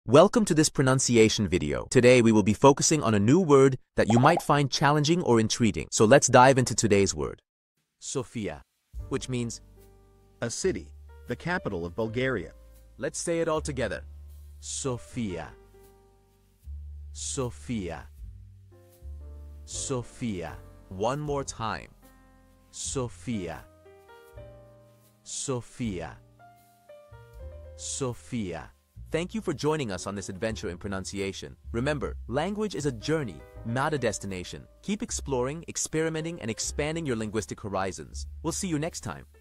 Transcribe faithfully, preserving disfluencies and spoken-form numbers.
Welcome to this pronunciation video. Today we will be focusing on a new word that you might find challenging or intriguing. So let's dive into today's word. Sofia, which means A city, the capital of Bulgaria. let's say it all together. Sofia. Sofia. Sofia. One more time. Sofia. Sofia. Sofia. Thank you for joining us on this adventure in pronunciation. Remember, language is a journey, not a destination. Keep exploring, experimenting, and expanding your linguistic horizons. We'll see you next time.